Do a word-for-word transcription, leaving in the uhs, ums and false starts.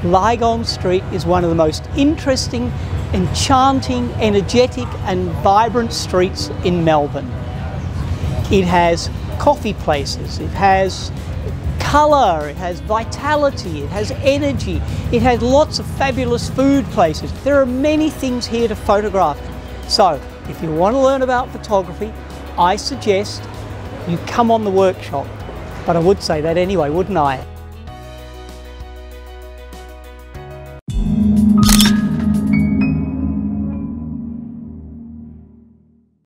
Lygon Street is one of the most interesting, enchanting, energetic and vibrant streets in Melbourne. It has coffee places, it has colour, it has vitality, it has energy, it has lots of fabulous food places. There are many things here to photograph. So if you want to learn about photography, I suggest you come on the workshop. But I would say that anyway, wouldn't I?